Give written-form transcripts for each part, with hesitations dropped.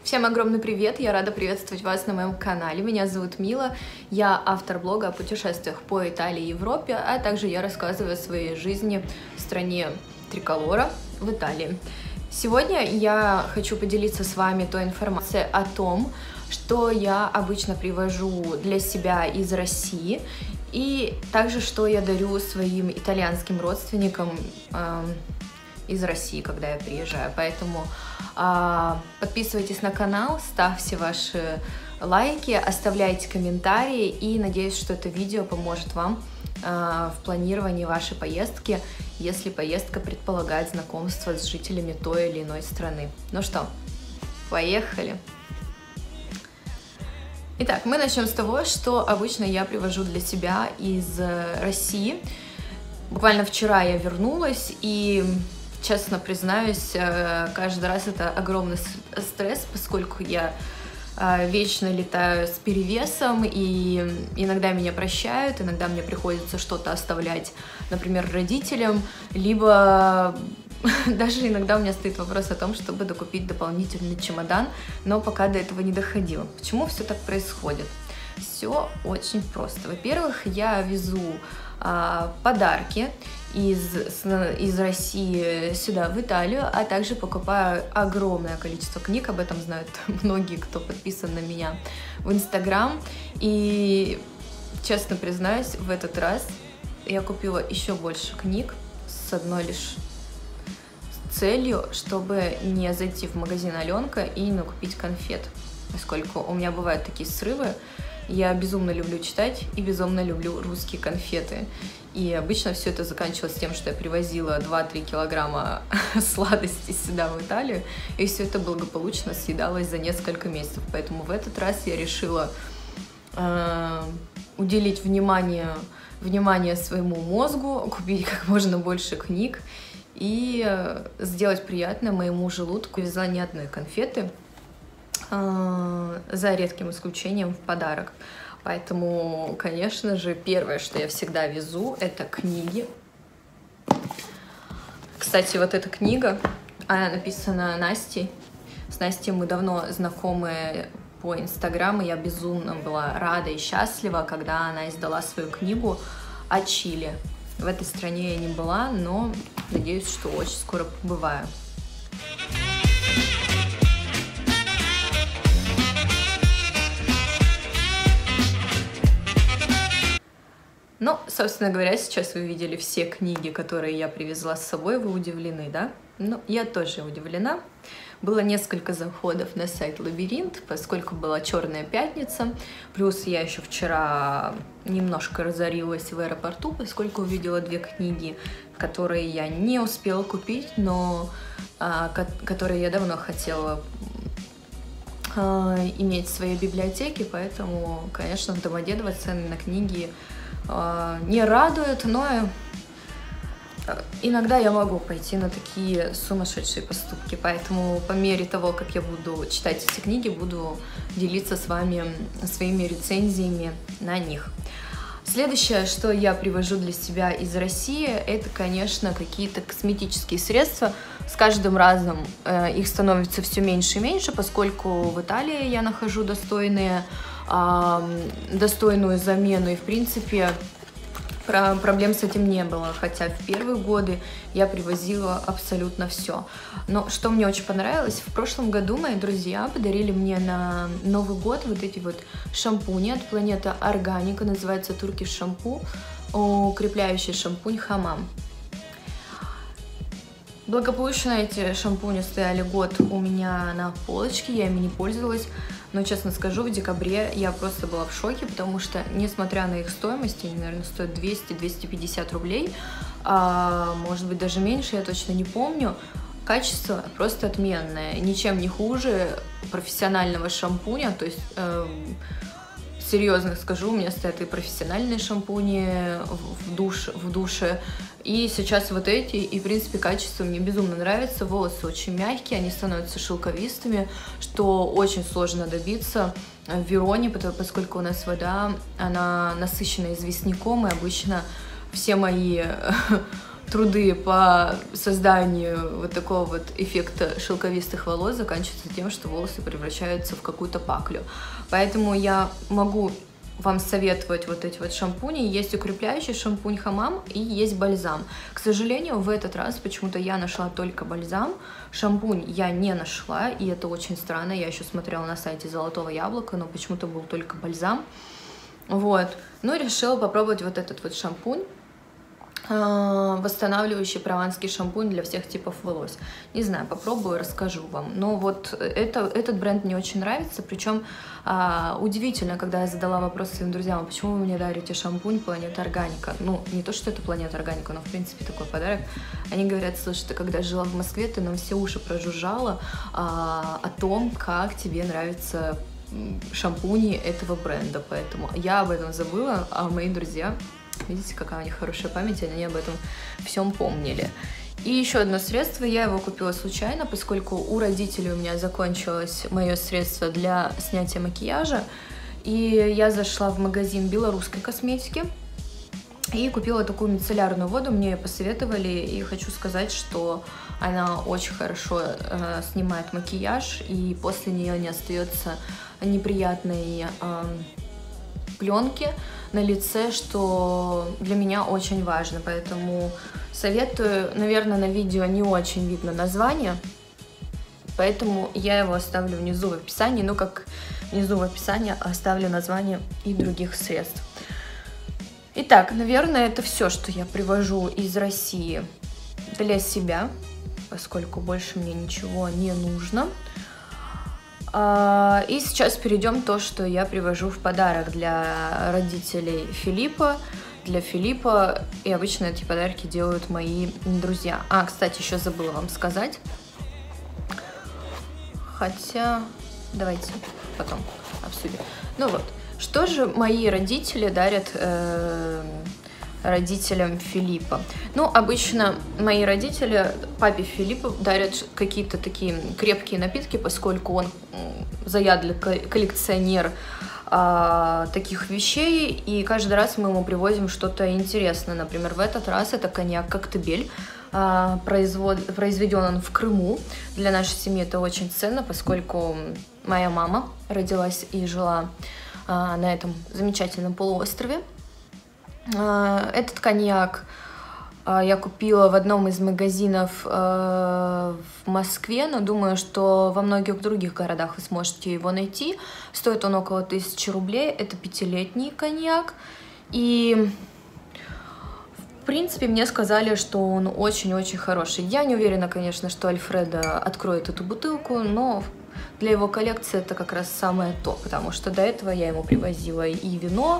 Всем огромный привет! Я рада приветствовать вас на моем канале. Меня зовут Мила, я автор блога о путешествиях по Италии и Европе, а также я рассказываю о своей жизни в стране Триколора, в Италии. Сегодня я хочу поделиться с вами той информацией о том, что я обычно привожу для себя из России, и также, что я дарю своим итальянским родственникам из России, когда я приезжаю. Поэтому подписывайтесь на канал, ставьте ваши лайки, оставляйте комментарии, и надеюсь, что это видео поможет вам в планировании вашей поездки, если поездка предполагает знакомство с жителями той или иной страны. Ну что, поехали! Итак, мы начнем с того, что обычно я привожу для себя из России. Буквально вчера я вернулась, и, честно признаюсь, каждый раз это огромный стресс, поскольку я вечно летаю с перевесом, и иногда меня прощают, иногда мне приходится что-то оставлять, например, родителям, либо даже иногда у меня стоит вопрос о том, чтобы докупить дополнительный чемодан, но пока до этого не доходило. Почему все так происходит? Все очень просто. Во-первых, я везу подарки из России сюда, в Италию, а также покупаю огромное количество книг, об этом знают многие, кто подписан на меня в Инстаграм. И, честно признаюсь, в этот раз я купила еще больше книг с одной лишь целью, чтобы не зайти в магазин Аленка и не накупить конфет, поскольку у меня бывают такие срывы. Я безумно люблю читать и безумно люблю русские конфеты. И обычно все это заканчивалось тем, что я привозила 2-3 килограмма сладостей сюда, в Италию, и все это благополучно съедалось за несколько месяцев. Поэтому в этот раз я решила уделить внимание своему мозгу, купить как можно больше книг и сделать приятно моему желудку. Я везла не одной конфеты, за редким исключением, в подарок. Поэтому, конечно же, первое, что я всегда везу, это книги. Кстати, вот эта книга, она написана Настей. С Настей мы давно знакомы по Инстаграму. Я безумно была рада и счастлива, когда она издала свою книгу о Чили. В этой стране я не была, но надеюсь, что очень скоро побываю. Ну, собственно говоря, сейчас вы видели все книги, которые я привезла с собой. Вы удивлены, да? Ну, я тоже удивлена. Было несколько заходов на сайт Лабиринт, поскольку была Черная пятница. Плюс я еще вчера немножко разорилась в аэропорту, поскольку увидела 2 книги, которые я не успела купить, но которые я давно хотела иметь в своей библиотеке. Поэтому, конечно, в Домодедово цены на книги не радует, но иногда я могу пойти на такие сумасшедшие поступки. Поэтому по мере того, как я буду читать эти книги, буду делиться с вами своими рецензиями на них. Следующее, что я привожу для себя из России, это, конечно, какие-то косметические средства. С каждым разом их становится все меньше и меньше, поскольку в Италии я нахожу достойную замену, и в принципе проблем с этим не было, хотя в первые годы я привозила абсолютно все. Но что мне очень понравилось, в прошлом году мои друзья подарили мне на Новый год вот эти вот шампуни от Планета Органика, называется Turkish шампу, укрепляющий шампунь Хамам. Благополучно эти шампуни стояли год у меня на полочке, я ими не пользовалась. Но, честно скажу, в декабре я просто была в шоке, потому что, несмотря на их стоимость, они, наверное, стоят 200-250 рублей, может быть, даже меньше, я точно не помню, качество просто отменное, ничем не хуже профессионального шампуня, то есть, серьезно скажу, у меня стоят и профессиональные шампуни в душе, и сейчас вот эти, и, в принципе, качество мне безумно нравится. Волосы очень мягкие, они становятся шелковистыми, что очень сложно добиться в Вероне, поскольку у нас вода, она насыщена известняком, и обычно все мои труды по созданию вот такого вот эффекта шелковистых волос заканчиваются тем, что волосы превращаются в какую-то паклю. Поэтому я могу вам советовать вот эти вот шампуни. Есть укрепляющий шампунь Хамам и есть бальзам. К сожалению, в этот раз почему-то я нашла только бальзам. Шампунь я не нашла, и это очень странно. Я еще смотрела на сайте Золотого Яблока, но почему-то был только бальзам. Вот. Ну, решила попробовать вот этот вот шампунь. Восстанавливающий прованский шампунь для всех типов волос. Не знаю, попробую, расскажу вам. Но вот этот бренд мне очень нравится. Причем удивительно, когда я задала вопрос своим друзьям, почему вы мне дарите шампунь Планета Органика? Ну, не то, что это Планета Органика, но в принципе такой подарок. Они говорят: слушай, ты когда жила в Москве, ты нам все уши прожужжала о том, как тебе нравятся шампуни этого бренда. Поэтому я об этом забыла, а мои друзья... Видите, какая у них хорошая память, они об этом всем помнили. И еще одно средство, я его купила случайно, поскольку у родителей у меня закончилось мое средство для снятия макияжа. И я зашла в магазин белорусской косметики и купила такую мицеллярную воду, мне ее посоветовали, и хочу сказать, что она очень хорошо снимает макияж, и после нее не остается неприятной пленки на лице, что для меня очень важно, поэтому советую. Наверное, на видео не очень видно название, поэтому я его оставлю внизу в описании, ну как внизу в описании оставлю название и других средств. Итак, наверное, это все, что я привожу из России для себя, поскольку больше мне ничего не нужно. И сейчас перейдем то, что я привожу в подарок для родителей Филиппа, для Филиппа, и обычно эти подарки делают мои друзья. Кстати, еще забыла вам сказать, хотя давайте потом обсудим. Ну вот, что же мои родители дарят родителям Филиппа? Ну, обычно мои родители папе Филиппа дарят какие-то такие крепкие напитки, поскольку он заядлый коллекционер таких вещей, и каждый раз мы ему привозим что-то интересное. Например, в этот раз это коньяк Коктебель. Произведен он в Крыму. Для нашей семьи это очень ценно, поскольку моя мама родилась и жила на этом замечательном полуострове. Этот коньяк я купила в одном из магазинов в Москве, но думаю, что во многих других городах вы сможете его найти. Стоит он около 1000 рублей. Это 5-летний коньяк. И в принципе мне сказали, что он очень-очень хороший. Я не уверена, конечно, что Альфредо откроет эту бутылку, но для его коллекции это как раз самое то, потому что до этого я ему привозила и вино,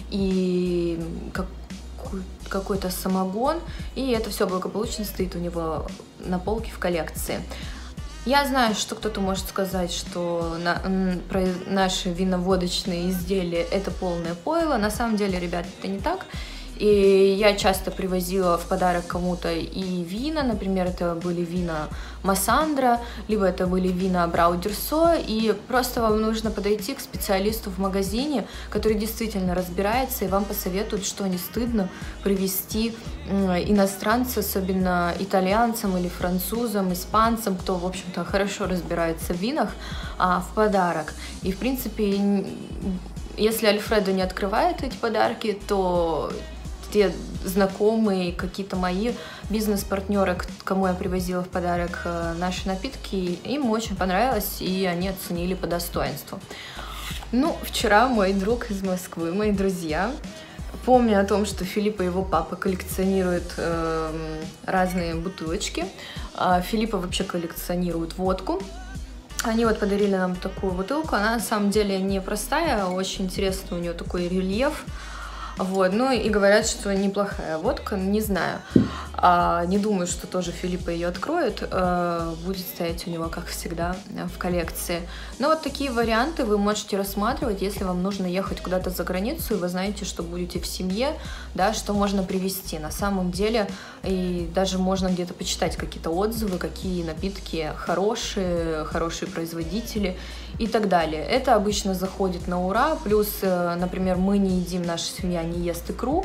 и какой-то самогон, и это все благополучно стоит у него на полке в коллекции. Я знаю, что кто-то может сказать, что наши виноводочные изделия это полное пойло. На самом деле, ребят, это не так. И я часто привозила в подарок кому-то и вина, например, это были вина Массандра, либо это были вина Абрау Дюрсо, и просто вам нужно подойти к специалисту в магазине, который действительно разбирается, и вам посоветует, что не стыдно привезти иностранцу, особенно итальянцам или французам, испанцам, кто, в общем-то, хорошо разбирается в винах, в подарок. И, в принципе, если Альфредо не открывает эти подарки, то те знакомые, какие-то мои бизнес-партнеры, кому я привозила в подарок наши напитки, им очень понравилось, и они оценили по достоинству. Ну, вчера мой друг из Москвы, мои друзья, помня о том, что Филипп и его папа коллекционируют разные бутылочки, Филиппа вообще коллекционирует водку, они вот подарили нам такую бутылку, она на самом деле не простая, очень интересный у нее такой рельеф. Вот, ну и говорят, что неплохая водка, не знаю, не думаю, что тоже Филиппа ее откроет, будет стоять у него, как всегда, в коллекции. Но вот такие варианты вы можете рассматривать, если вам нужно ехать куда-то за границу, и вы знаете, что будете в семье, да, что можно привезти. На самом деле, и даже можно где-то почитать какие-то отзывы, какие напитки хорошие производители и так далее. Это обычно заходит на ура, плюс, например, мы не едим, наша семья не ест икру,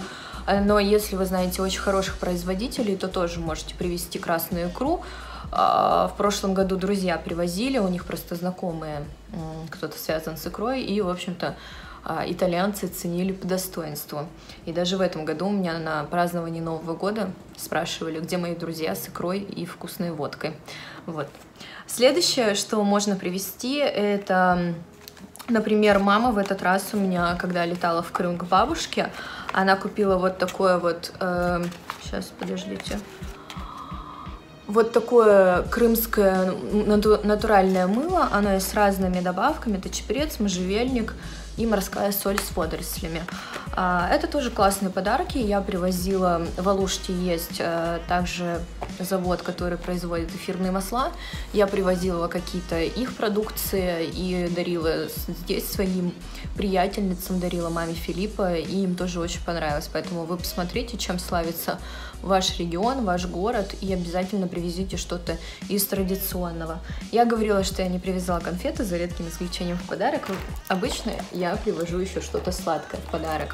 Но если вы знаете очень хороших производителей, то тоже можете привезти красную икру. В прошлом году друзья привозили, у них просто знакомые, кто-то связан с икрой, и, в общем-то, итальянцы ценили по достоинству. И даже в этом году у меня на праздновании Нового года спрашивали, где мои друзья с икрой и вкусной водкой. Вот. Следующее, что можно привезти, это, например, мама в этот раз у меня, когда летала в Крым к бабушке, она купила вот такое вот, сейчас, подождите, вот такое крымское натуральное мыло, оно есть с разными добавками, это чебрец, можжевельник и морская соль с водорослями. Это тоже классные подарки, я привозила, в Алуште есть также завод, который производит эфирные масла, я привозила какие-то их продукции и дарила здесь своим приятельницам, дарила маме Филиппа, и им тоже очень понравилось, поэтому вы посмотрите, чем славится ваш регион, ваш город, и обязательно привезите что-то из традиционного. Я говорила, что я не привезла конфеты, за редким исключением в подарок. Обычно я привожу еще что-то сладкое в подарок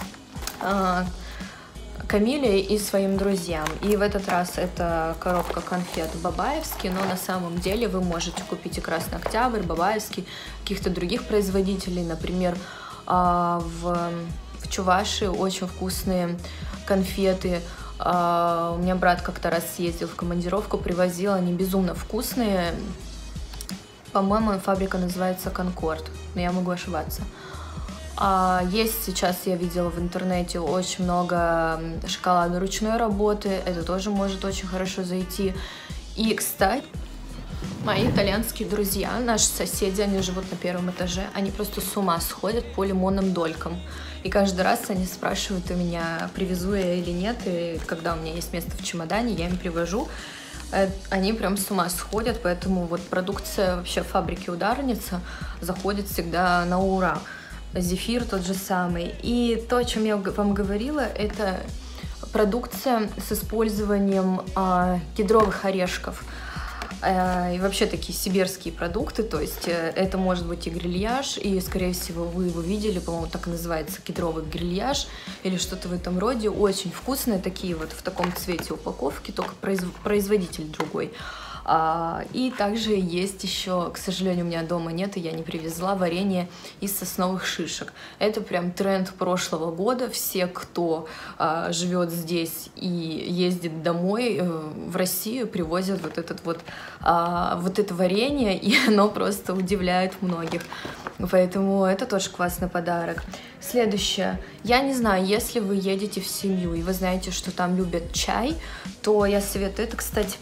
Камиле и своим друзьям. И в этот раз это коробка конфет Бабаевский, но на самом деле вы можете купить и Красный Октябрь, Бабаевский, каких-то других производителей, например, в Чувашии очень вкусные конфеты. У меня брат как-то раз съездил в командировку, привозил, они безумно вкусные. По-моему, фабрика называется Конкорд, но я могу ошибаться. Есть сейчас, я видела в интернете, очень много шоколада ручной работы, это тоже может очень хорошо зайти. И, кстати, мои итальянские друзья, наши соседи, они живут на первом этаже, они просто с ума сходят по лимонным долькам. И каждый раз они спрашивают у меня, привезу я или нет, и когда у меня есть место в чемодане, я им привожу. Они прям с ума сходят, поэтому вот продукция вообще фабрики Ударница заходит всегда на ура. Зефир тот же самый. И то, о чем я вам говорила, это продукция с использованием кедровых орешков. И вообще такие сибирские продукты, то есть это может быть и грильяж, и, скорее всего, вы его видели, по-моему, так и называется, кедровый грильяж или что-то в этом роде. Очень вкусные, такие вот в таком цвете упаковки, только производитель другой. И также есть еще, к сожалению, у меня дома нет, и я не привезла варенье из сосновых шишек. Это прям тренд прошлого года. Все, кто живет здесь и ездит домой в Россию, привозят вот это варенье, и оно просто удивляет многих. Поэтому это тоже классный подарок. Следующее. Я не знаю, если вы едете в семью и вы знаете, что там любят чай, то я советую, это, кстати,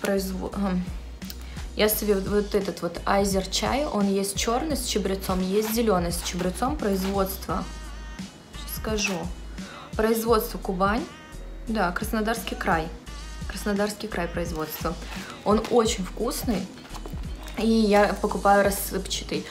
я советую вот этот вот Айзер чай, он есть черный с чабрецом, есть зеленый с чабрецом, производство, сейчас скажу, производство Кубань, да, Краснодарский край производства. Он очень вкусный, и я покупаю рассыпчатый.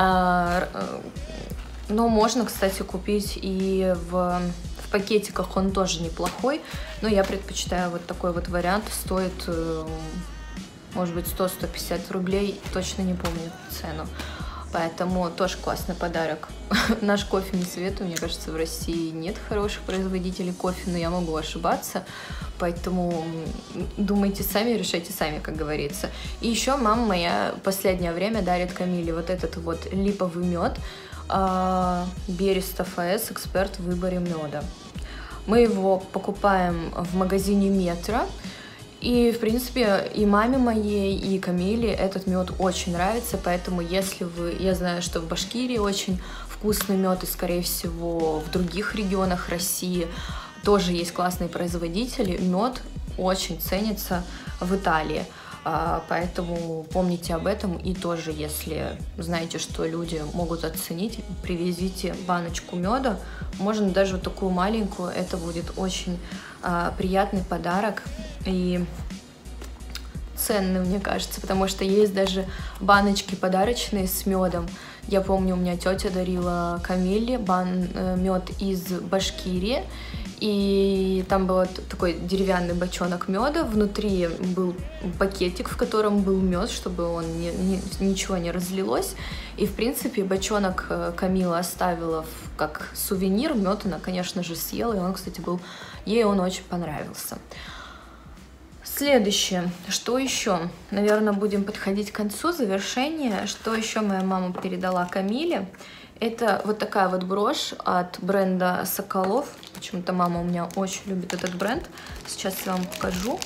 Но можно, кстати, купить и в пакетиках, он тоже неплохой, но я предпочитаю вот такой вот вариант, стоит, может быть, 100-150 рублей, точно не помню цену. Поэтому тоже классный подарок. Наш кофе не советую, мне кажется, в России нет хороших производителей кофе, но я могу ошибаться. Поэтому думайте сами, решайте сами, как говорится. И еще мама моя последнее время дарит Камиле вот этот вот липовый мед. Берестов АС, эксперт в выборе меда. Мы его покупаем в магазине Метро. И, в принципе, и маме моей, и Камиле этот мед очень нравится, поэтому если я знаю, что в Башкирии очень вкусный мед, и, скорее всего, в других регионах России тоже есть классные производители, мед очень ценится в Италии. Поэтому помните об этом, и тоже, если знаете, что люди могут оценить, привезите баночку меда, можно даже вот такую маленькую, это будет очень приятный подарок и ценный, мне кажется, потому что есть даже баночки подарочные с медом. Я помню, у меня тетя дарила Камиле мед из Башкирии, И там был такой деревянный бочонок меда, внутри был пакетик, в котором был мед, чтобы он ничего не разлилось. И, в принципе, бочонок Камила оставила как сувенир, мед она, конечно же, съела, и он, кстати, ей он очень понравился. Следующее, что еще? Наверное, будем подходить к концу, завершения. Что еще моя мама передала Камиле? Это вот такая вот брошь от бренда Соколов. Почему-то мама у меня очень любит этот бренд. Сейчас я вам покажу.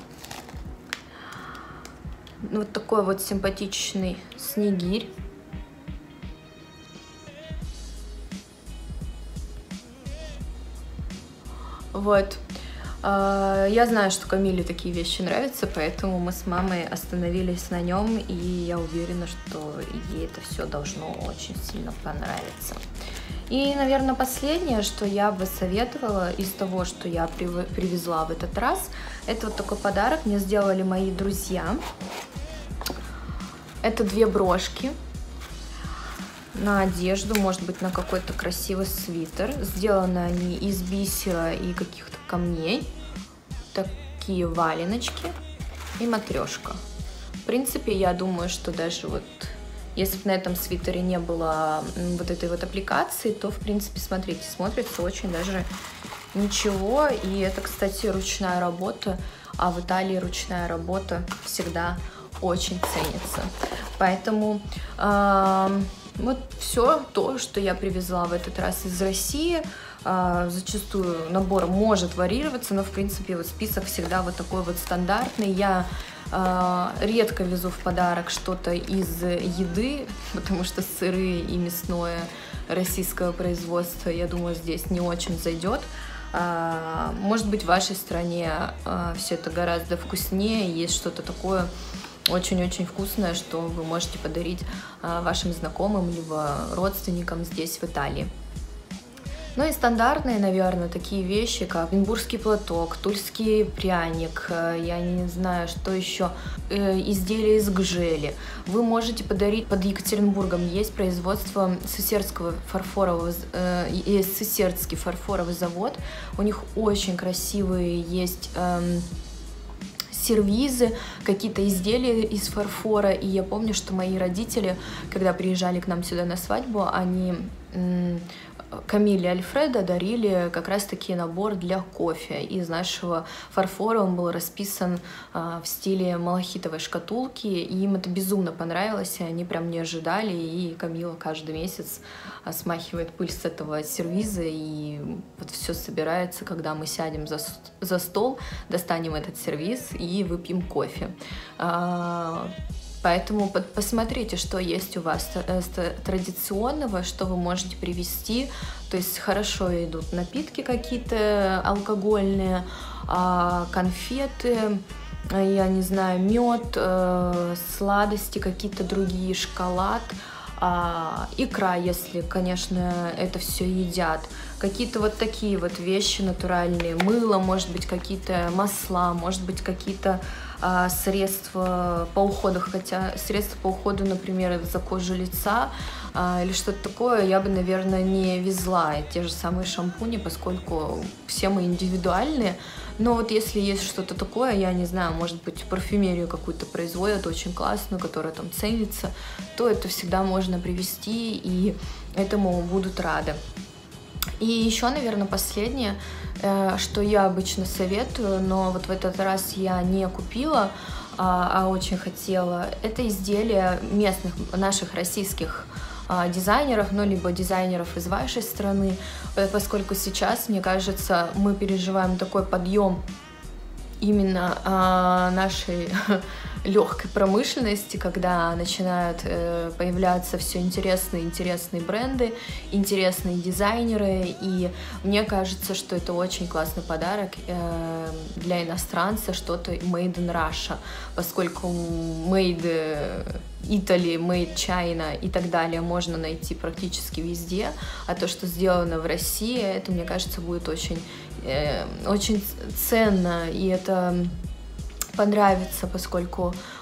Вот такой вот симпатичный снегирь. Вот. Я знаю, что Камиле такие вещи нравятся, поэтому мы с мамой остановились на нем, и я уверена, что ей это все должно очень сильно понравиться. И, наверное, последнее, что я бы советовала из того, что я привезла в этот раз, это вот такой подарок мне сделали мои друзья. Это 2 брошки на одежду, может быть, на какой-то красивый свитер. Сделаны они из бисера и каких-то камней. Такие валеночки и матрешка. В принципе, я думаю, что даже вот если бы на этом свитере не было вот этой вот аппликации, то, в принципе, смотрите, смотрится очень даже ничего. И это, кстати, ручная работа, а в Италии ручная работа всегда очень ценится. Поэтому вот все то, что я привезла в этот раз из России. Зачастую набор может варьироваться, но в принципе вот список всегда вот такой вот стандартный. Я редко везу в подарок что-то из еды, потому что сыры и мясное российского производства, я думаю, здесь не очень зайдет. Может быть, в вашей стране все это гораздо вкуснее, есть что-то такое очень-очень вкусное, что вы можете подарить вашим знакомым либо родственникам здесь, в Италии. Ну и стандартные, наверное, такие вещи, как оренбургский платок, тульский пряник, я не знаю, что еще, изделия из гжели. Вы можете подарить, под Екатеринбургом есть производство Сысертский фарфоровый завод, у них очень красивые есть сервизы, какие-то изделия из фарфора, и я помню, что мои родители, когда приезжали к нам сюда на свадьбу, они Камиле и Альфредо дарили как раз-таки набор для кофе из нашего фарфора. Он был расписан в стиле малахитовой шкатулки, и им это безумно понравилось, и они прям не ожидали, и Камила каждый месяц смахивает пыль с этого сервиза, и вот все собирается, когда мы сядем за стол, достанем этот сервиз и выпьем кофе. Поэтому посмотрите, что есть у вас традиционного, что вы можете привезти. То есть хорошо идут напитки какие-то алкогольные, конфеты, я не знаю, мед, сладости какие-то другие, шоколад, икра, если, конечно, это все едят. Какие-то вот такие вот вещи натуральные, мыло, может быть, какие-то масла, может быть, какие-то средства по уходу, хотя средства по уходу, например, за кожу лица или что-то такое, я бы, наверное, не везла. Те же самые шампуни, поскольку все мы индивидуальные. Но вот если есть что-то такое, я не знаю, может быть, парфюмерию какую-то производят очень классную, которая там ценится, то это всегда можно привезти, и этому будут рады. И еще, наверное, последнее, что я обычно советую, но вот в этот раз я не купила, а очень хотела, это изделия местных, наших российских дизайнеров, ну, либо дизайнеров из вашей страны, поскольку сейчас, мне кажется, мы переживаем такой подъем именно нашей легкой промышленности, когда начинают появляться все интересные бренды, интересные дизайнеры, и мне кажется, что это очень классный подарок для иностранца, что-то made in Russia, поскольку made Italy, made China и так далее можно найти практически везде, а то, что сделано в России, это, мне кажется, будет очень ценно, и это понравится, поскольку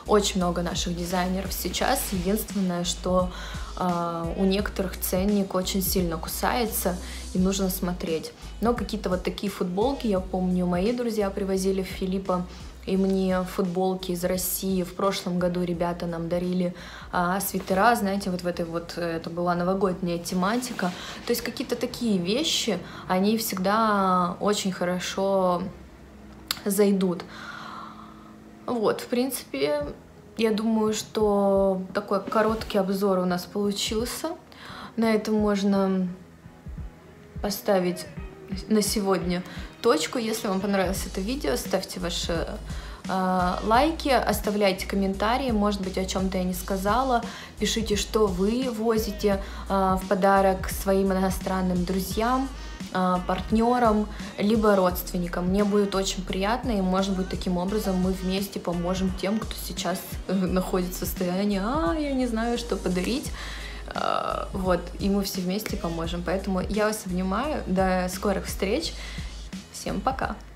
очень много наших дизайнеров сейчас. Единственное, что у некоторых ценник очень сильно кусается, и нужно смотреть. Но какие-то вот такие футболки, я помню, мои друзья привозили в Филиппо и мне футболки из России. В прошлом году ребята нам дарили свитера, знаете, вот в этой вот, это была новогодняя тематика. То есть какие-то такие вещи, они всегда очень хорошо зайдут. Вот, в принципе, я думаю, что такой короткий обзор у нас получился. На этом можно поставить на сегодня точку. Если вам понравилось это видео, ставьте ваши лайки, оставляйте комментарии, может быть, о чем-то я не сказала, пишите, что вы возите в подарок своим иностранным друзьям, партнерам, либо родственникам. Мне будет очень приятно, и, может быть, таким образом мы вместе поможем тем, кто сейчас находится в состоянии я не знаю, что подарить. Вот, и мы все вместе поможем. Поэтому я вас обнимаю. До скорых встреч. Всем пока!